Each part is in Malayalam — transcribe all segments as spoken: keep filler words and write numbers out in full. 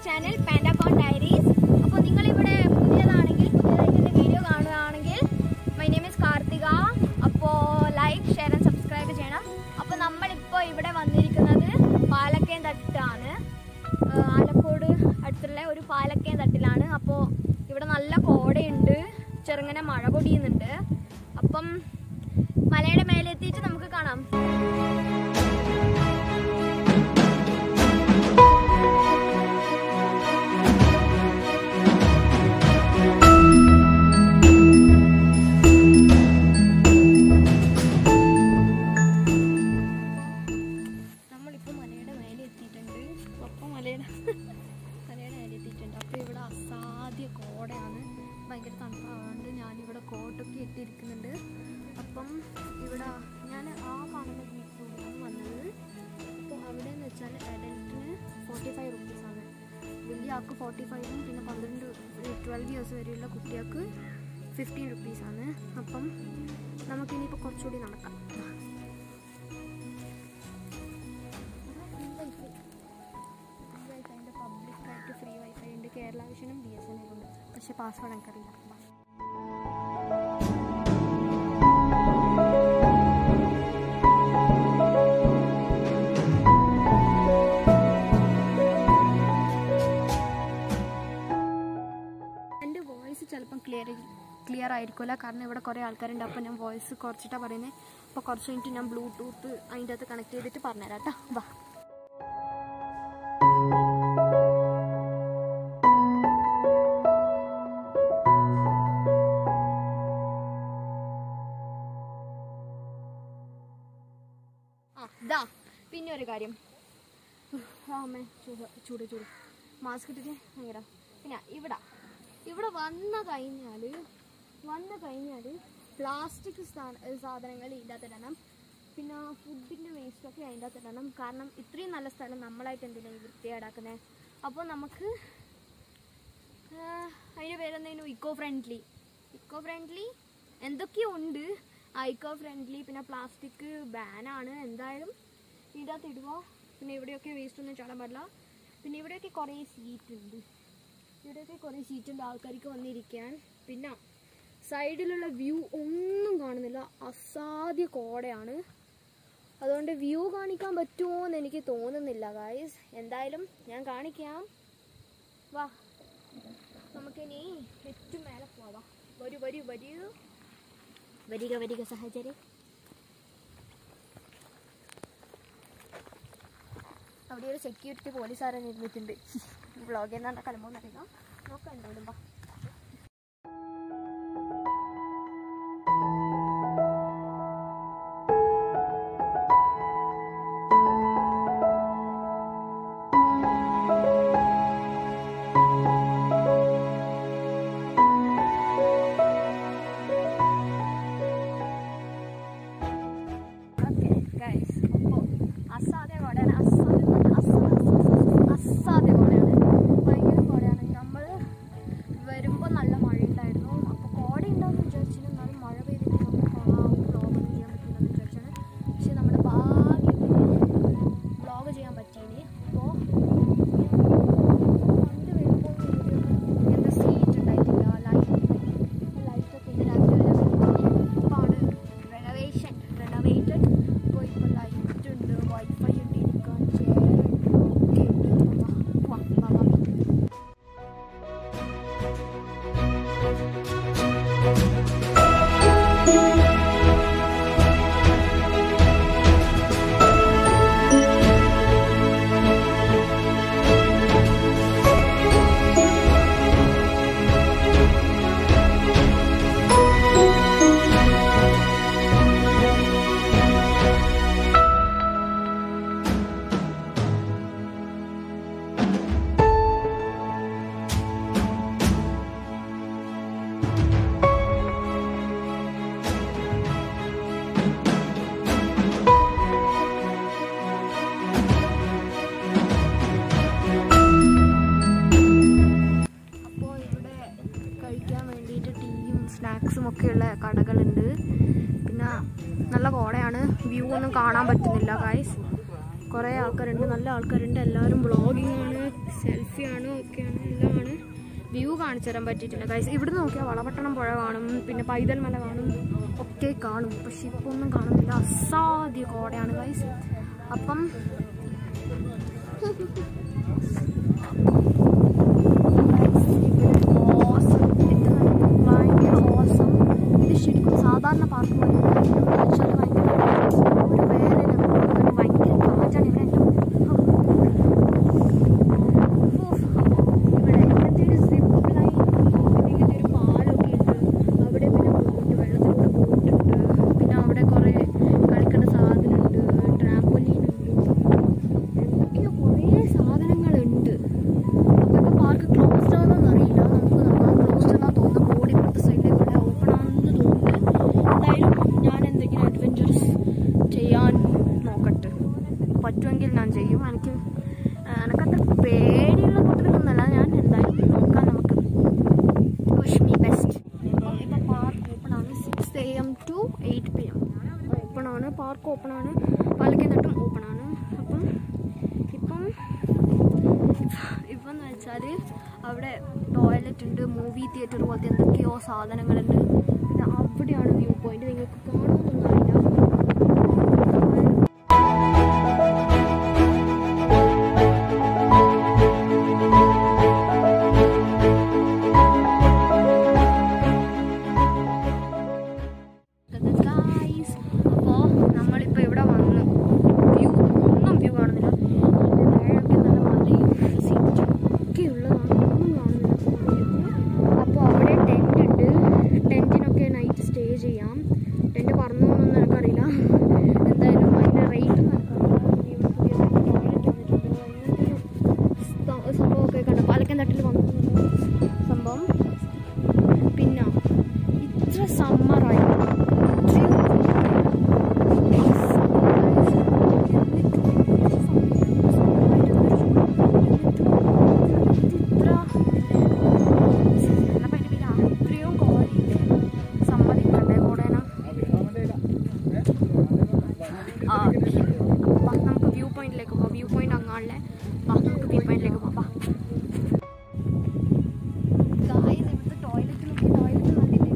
channel Pandacorn Diaries. അപ്പോൾ നിങ്ങൾ ഇവിടെ പുതിയതാണെങ്കിൽ പുതിയതായിട്ട് വീഡിയോ കാണുകയാണെങ്കിൽ my name is Karthika. അപ്പോൾ ലൈക്ക് ഷെയർ ആൻഡ് സബ്സ്ക്രൈബ് ചെയ്യണം. അപ്പോൾ നമ്മൾ ഇപ്പോൾ ഇവിടെ വന്നിരിക്കുന്നത് പാലക്കയം തട്ടാണ്. ആലക്കോട് അടുത്തുള്ള ഒരു പാലക്കയം തട്ടിലാണ്. അപ്പോൾ ഇവിടെ നല്ല കോടയുണ്ട്, ചെറുങ്ങനെ മഴ പൊടിയുന്നുണ്ട്. അപ്പം മലയുടെ മേലെ എത്തിയിട്ട് നമുക്ക് കാണാം. നമ്മളിപ്പോൾ മലയുടെ മേലെ എത്തിയിട്ടുണ്ട്. അപ്പം മലയുടെ മലയുടെ മേലെ എത്തിയിട്ടുണ്ട്. അപ്പോൾ ഇവിടെ അസാധ്യ കോടയാണ്, ഭയങ്കര തണുപ്പാവാണ്ട് ഞാനിവിടെ കോട്ടൊക്കെ ഇട്ടിരിക്കുന്നുണ്ട്. അപ്പം ഇവിടെ ഞാൻ ആ കാണുന്ന ബീച്ചിലൂടെയാണ് വന്നത്. അപ്പോൾ അവിടെ എന്ന് വെച്ചാൽ അഡൽറ്റിന് ഫോർട്ടി ഫൈവ് റുപ്പീസാണ്, വലിയ ആൾക്ക് ഫോർട്ടി ഫൈവും പിന്നെ പന്ത്രണ്ട് ട്വൽവ് ഇയേഴ്സ് വരെയുള്ള കുട്ടികൾക്ക് ഫിഫ്റ്റീൻ റുപ്പീസാണ്. അപ്പം നമുക്കിനിയിപ്പോൾ കുറച്ചുകൂടി നടക്കാം. വൈഫൈൻ്റെ പബ്ലിക്കായിട്ട് ഫ്രീ വൈഫൈ ഉണ്ട്, കേരള വിഷനും ബി എസ് എൻ എല്ലും ഉണ്ട്. പക്ഷേ പാസ്വേഡ് എനിക്കറിയില്ല. ചിലപ്പം ക്ലിയർ ക്ലിയർ ആയിരിക്കില്ല, കാരണം ഇവിടെ കുറേ ആൾക്കാരുണ്ട്. അപ്പോൾ ഞാൻ വോയിസ് കുറച്ചിട്ടാണ് പറയുന്നത്. അപ്പോൾ കുറച്ച് കഴിഞ്ഞിട്ട് ഞാൻ ബ്ലൂടൂത്ത് അതിൻ്റെ അകത്ത് കണക്ട് ചെയ്തിട്ട് പറഞ്ഞുതരാം കേട്ടോ. വാ. ആ ഇതാ പിന്നെ ഒരു കാര്യം, അമ്മേ ചൂട് ചൂട് ചൂട് മാസ്ക് ഇട്ടിട്ട് ഭയങ്കര. പിന്നെ ഇവിടെ ഇവിടെ വന്നു കഴിഞ്ഞാൽ വന്നു കഴിഞ്ഞാൽ പ്ലാസ്റ്റിക് സാധനങ്ങൾ ഇതിൻ്റെ അകത്ത് ഇടണം, പിന്നെ ഫുഡിൻ്റെ വേസ്റ്റൊക്കെ അതിൻ്റെ അകത്ത് ഇടണം. കാരണം ഇത്രയും നല്ല സ്ഥലം നമ്മളായിട്ട് എന്തിനാണ് വൃത്തിയേടാക്കുന്നത്. അപ്പോൾ നമുക്ക് അതിൻ്റെ പേരെന്തെങ്കിലും ഇക്കോ ഫ്രണ്ട്ലി ഇക്കോ ഫ്രണ്ട്ലി എന്തൊക്കെയോ ഉണ്ട്. ആ ഇക്കോ ഫ്രണ്ട്ലി പിന്നെ പ്ലാസ്റ്റിക് ബാനാണ്. എന്തായാലും ഇതിൻ്റെ അകത്ത് ഇടുക. പിന്നെ ഇവിടെയൊക്കെ വേസ്റ്റ് ഒന്നും ചാടാൻ പാടില്ല. പിന്നെ ഇവിടെയൊക്കെ കുറേ സീറ്റ് ഉണ്ട്, ഇവിടെയൊക്കെ കുറേ സീറ്റുണ്ട് ആൾക്കാർക്ക് വന്നിരിക്കാൻ. പിന്നെ സൈഡിലുള്ള വ്യൂ ഒന്നും കാണുന്നില്ല, അസാധ്യ കോടയാണ്. അതുകൊണ്ട് വ്യൂ കാണിക്കാൻ പറ്റുമോ എന്ന് എനിക്ക് തോന്നുന്നില്ല ഗായ്സ്. എന്തായാലും ഞാൻ കാണിക്കാം. വാ, നമുക്കിനി ഏറ്റവും മേലെ പോവാം. വരൂ വരൂ വരൂ വരിക വരിക സഹചര്യം. അവിടെ ഒരു സെക്യൂരിറ്റി പോലീസുകാരൻ ഇരുന്നിട്ടുണ്ട്. വ്ളോഗ് എന്നാണ് കളിമ്പോന്ന് അറിയാം, നോക്കാം എന്തായാലും. വാ. അസാധ്യ കോടയാണ്, അസാധ്യ അസാധ്യ കോടയാണ്, ഭയങ്കര കോടയാണ്. നമ്മൾ വരുമ്പോൾ നല്ല മഴ ഉണ്ടായിരുന്നു. അപ്പോൾ കോട ഉണ്ടാവുമെന്ന് വിചാരിച്ചിട്ട് എന്നാലും മഴ പെയ്തിട്ട് നമുക്ക് വ്ളോഗ് ചെയ്യാൻ പറ്റില്ലെന്ന് വിചാരിച്ചാണ്. പക്ഷെ നമ്മുടെ ഭാഗ്യത്തിന് വ്ളോഗ് ചെയ്യാൻ പറ്റിയിന്. അപ്പോൾ പണ്ട് വരുമ്പോൾ എന്താ സീറ്റ് ഉണ്ടായിട്ടില്ല, ലൈറ്റ് ലൈറ്റൊക്കെ ഇന്ന് രാത്രി വരാൻ പറ്റില്ല. ഇപ്പോൾ ആണ് റെനോവേഷൻ റെനോവേറ്റഡ്. അപ്പോൾ ഇപ്പോൾ ലൈറ്റ് ഉണ്ട്, വൈഫൈ ഉണ്ട്, ഇരിക്കാൻ ചെയർ ഉണ്ട്, ഒക്കെ ഉണ്ട്. വാ വാ വാ. സ്നാക്സും ഒക്കെയുള്ള കടകളുണ്ട്. പിന്നെ നല്ല കോടയാണ്, വ്യൂ ഒന്നും കാണാൻ പറ്റുന്നില്ല ഗൈസ്. കുറേ ആൾക്കാരുണ്ട്, നല്ല ആൾക്കാരുണ്ട്. എല്ലാവരും വ്ളോഗിങ് ആണ്, സെൽഫി ആണ്, ഒക്കെയാണ്, എല്ലാമാണ്. വ്യൂ കാണിച്ചു തരാൻ പറ്റിയിട്ടില്ല ഗൈസ്. ഇവിടുന്ന് നോക്കിയാൽ വളപട്ടണം പുഴ കാണും, പിന്നെ പൈതൽ മല കാണും, ഒക്കെ കാണും. പക്ഷെ ഇപ്പോൾ ഒന്നും കാണുന്നില്ല, അസാധ്യ കോടയാണ് ഗൈസ്. അപ്പം ഇത് ശരിക്കും സാധാരണ പാർക്ക് പോലെ വെച്ചാൽ ഭയങ്കര ഒരു വേറെ ഭയങ്കര കാറ്റാണ് ഇവിടെ. ഇവിടെ ഇങ്ങനത്തെ ഒരു സിപ്പ് ലൈൻ, ഇങ്ങനത്തെ ഒരു പാലൊക്കെ ഉണ്ട് അവിടെ. പിന്നെ ബോട്ട്, വെള്ളത്തിലൂടെ ബോട്ടുണ്ട്. പിന്നെ അവിടെ കുറേ കളിക്കേണ്ട സാധനമുണ്ട്, ട്രാംപോലീൻ ഉണ്ട്, എന്തൊക്കെയോ കുറേ സാധനങ്ങളുണ്ട്. അപ്പോൾ ഇപ്പോൾ പാർക്ക് ക്ലോസ്ഡ് ആണെന്ന് അറിയില്ല, നമുക്ക് നോക്കാം. ക്ലോസ്ഡ് ആണെന്ന് തോന്നുന്നു, ബോർഡ് ഇപ്പോഴത്തെ സൈഡിലേക്ക് ഓപ്പൺ ആണെന്ന് തോന്നുന്നു. എന്തായാലും ഞാൻ എന്തെങ്കിലും അഡ്വഞ്ചറസ് ചെയ്യാൻ നോക്കട്ടെ, പറ്റുമെങ്കിൽ ഞാൻ ചെയ്യും. എനിക്ക് എനിക്കത്ര പേടിയുള്ള കൂട്ടത്തിലൊന്നല്ല, ഞാൻ എന്തായാലും നോക്കാം. നമുക്ക് വിഷ് മീ ബെസ്റ്റ്. ഇപ്പം ഇപ്പം പാർക്ക് ഓപ്പൺ ആണ്, six a m to eight p m open ആണ്. പാർക്ക് ഓപ്പൺ ആണ്, പാലക്കയം തട്ടും ഓപ്പൺ ആണ്. അപ്പം ഇപ്പം ഇപ്പം എന്ന് വെച്ചാൽ അവിടെ ടോയ്ലറ്റ് ഉണ്ട്, മൂവി തിയേറ്റർ പോലത്തെ എന്തൊക്കെയോ സാധനങ്ങളുണ്ട്. പിന്നെ അവിടെയാണ് വ്യൂ പോയിന്റ്, നിങ്ങൾക്ക് കാണുമെന്നൊന്നും അറിയില്ല. അപ്പോൾ നമ്മളിപ്പോൾ ഇവിടെ വന്നു, വ്യൂ ഒന്നും വ്യൂ കാണുന്നില്ല. താഴെയൊക്കെ നല്ല മലയും സീറ്റും ഒക്കെ ഉള്ളതാണ്, ഒന്നും കാണുന്നില്ല. അപ്പോൾ അവിടെ ടെൻ്റ് ഉണ്ട്, ടെൻറ്റിനൊക്കെ നൈറ്റ് സ്റ്റേ ചെയ്യാം. ടെൻറ്റ് പറഞ്ഞോന്നൊന്നും എനിക്കറിയില്ല, എന്തായാലും അതിൻ്റെ റേറ്റ് നടക്കാറില്ല. ഇവിടെ പുതിയ ടോയ്ലറ്റ് വന്നിട്ടുണ്ട്, അങ്ങനത്തെ ഒരു സംഭവമൊക്കെ കണ്ടു. പാലക്കയം തട്ടിൽ വന്നു സംഭവം. പിന്നെ ഇത്ര സമ്മറായി, നമുക്ക് വ്യൂ പോയിന്റിലേക്ക് പോകാം. വ്യൂ പോയിന്റ് അങ്ങാളിലെ നമുക്ക് വ്യൂ പോയിന്റിലേക്ക് പോകാം. ഇവിടുത്തെ ടോയ്ലറ്റ് നോക്കി, ടോയ്ലറ്റ് കണ്ടില്ലേ.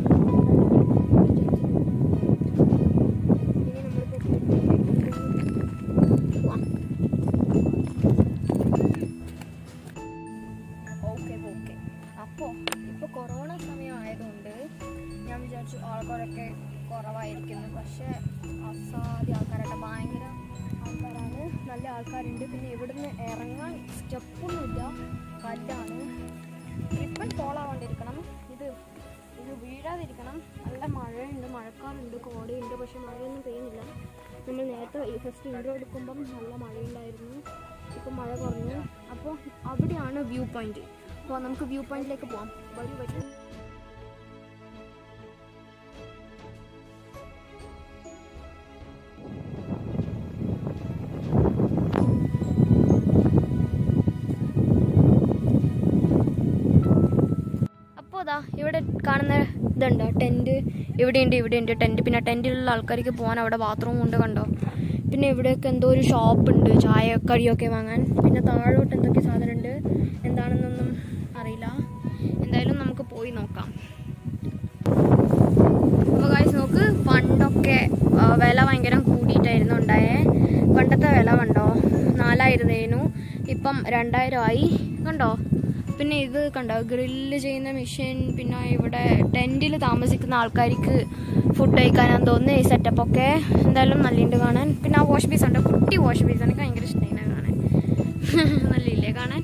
ഓക്കെ ഓക്കെ അപ്പോൾ ഇപ്പോൾ കൊറോണ സമയം ആയതുകൊണ്ട് ഞാൻ വിചാരിച്ചു ആൾക്കാരൊക്കെ കുറവായിരിക്കുന്നു. പക്ഷേ അസാധ്യ ആൾക്കാരൊക്കെ, ഭയങ്കര ആൾക്കാരാണ്, നല്ല ആൾക്കാരുണ്ട്. പിന്നെ ഇവിടുന്ന് ഇറങ്ങാൻ സ്റ്റെപ്പൊന്നുമില്ല, കല്ലാണ്. ഇപ്പം ഫോളാവാണ്ടിരിക്കണം, ഇത് ഇത് വീഴാതിരിക്കണം. നല്ല മഴയുണ്ട്, മഴക്കാറുണ്ട്, കോടയുണ്ട്, പക്ഷെ മഴയൊന്നും പെയ്യുന്നില്ല. നമ്മൾ നേരത്തെ ഫസ്റ്റ് ഇൻട്രോ എടുക്കുമ്പം നല്ല മഴയുണ്ടായിരുന്നു, ഇപ്പം മഴ കുറഞ്ഞു. അപ്പോൾ അവിടെയാണ് വ്യൂ പോയിന്റ്. അപ്പോൾ നമുക്ക് വ്യൂ പോയിന്റിലേക്ക് പോകാം. വഴി വഴി ഇവിടെ കാണുന്ന ഇതുണ്ടോ ടെൻറ്റ്, ഇവിടെയുണ്ട് ഇവിടെയുണ്ട് ടെൻറ്റ്. പിന്നെ ടെൻറ്റിലുള്ള ആൾക്കാർക്ക് പോകാൻ അവിടെ ബാത്റൂം ഉണ്ട്, കണ്ടോ. പിന്നെ ഇവിടെയൊക്കെ എന്തോ ഒരു ഷോപ്പുണ്ട്, ചായ കടിയൊക്കെ വാങ്ങാൻ. പിന്നെ താഴോട്ട് എന്തൊക്കെ സാധനമുണ്ട്, എന്താണെന്നൊന്നും അറിയില്ല. എന്തായാലും നമുക്ക് പോയി നോക്കാം. അപ്പോൾ ഗൈസ് നോക്ക്, പണ്ടൊക്കെ വില ഭയങ്കര കൂടിയിട്ടായിരുന്നു ഉണ്ടായേ. പണ്ടത്തെ വില കണ്ടോ, നാലായിരത്തേനു, ഇപ്പം രണ്ടായിരം ആയി, കണ്ടോ. പിന്നെ ഇത് കണ്ടോ, ഗ്രില്ല് ചെയ്യുന്ന മെഷീൻ. പിന്നെ ഇവിടെ ടെൻറ്റിൽ താമസിക്കുന്ന ആൾക്കാർക്ക് ഫുഡ് കഴിക്കാനാന്ന് തോന്നുന്നു ഈ സെറ്റപ്പൊക്കെ. എന്തായാലും നല്ലുണ്ട് കാണാൻ. പിന്നെ ആ വാഷ് ബേസ് ഉണ്ട്, കുട്ടി വാഷ് ബേസ്, എനിക്ക് ഭയങ്കര ഇഷ്ടമായി കാണാൻ. നല്ലില്ലേ കാണാൻ.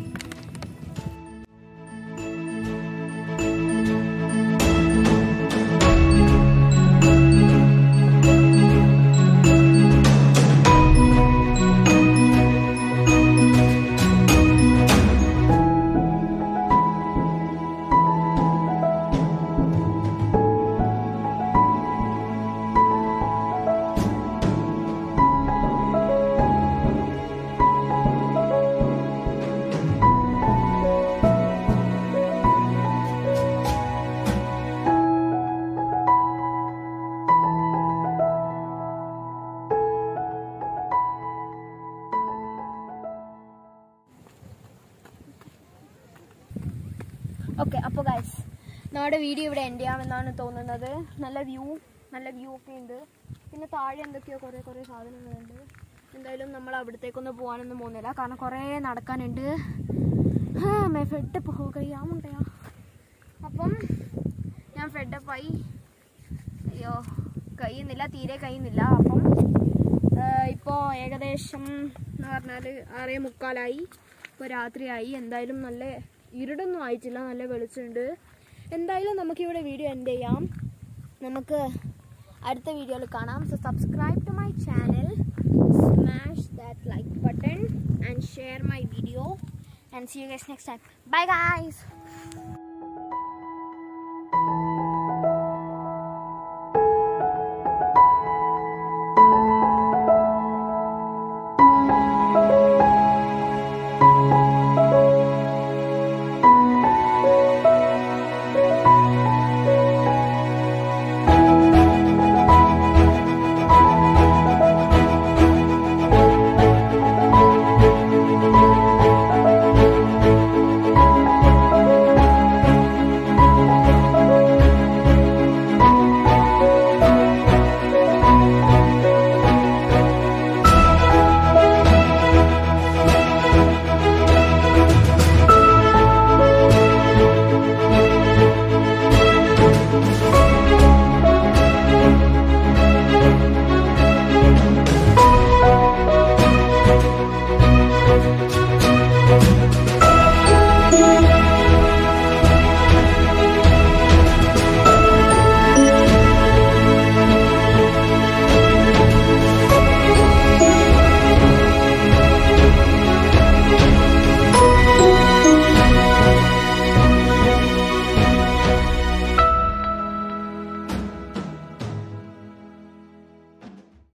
ഓക്കെ, അപ്പോൾ ഗൈസ് നമ്മുടെ വീഡിയോ ഇവിടെ എൻഡ് ചെയ്യാമെന്നാണ് തോന്നുന്നത്. നല്ല വ്യൂ നല്ല വ്യൂ ഒക്കെ ഉണ്ട്. പിന്നെ താഴെ എന്തൊക്കെയോ കുറേ കുറേ സാധനങ്ങളുണ്ട്. എന്തായാലും നമ്മൾ അവിടത്തേക്കൊന്നും പോകാനൊന്നും പോകുന്നില്ല, കാരണം കുറേ നടക്കാനുണ്ട്. മേ ഫെഡപ്പ് പോകയാമുണ്ടയാ. അപ്പം ഞാൻ ഫെഡപ്പായി. അയ്യോ കഴിയുന്നില്ല, തീരെ കഴിയുന്നില്ല. അപ്പം ഇപ്പോൾ ഏകദേശം എന്ന് പറഞ്ഞാൽ ആറേ മുക്കാലായി. ഇപ്പോൾ രാത്രിയായി. എന്തായാലും നല്ല ഇരുടൊന്നും ആയിട്ടില്ല, നല്ല വെളിച്ചമുണ്ട്. എന്തായാലും നമുക്കിവിടെ വീഡിയോ എൻഡ് ചെയ്യാം. നമുക്ക് അടുത്ത വീഡിയോയിൽ കാണാം. So subscribe to my channel, smash that like button and share my video, and see you guys next time. Bye guys.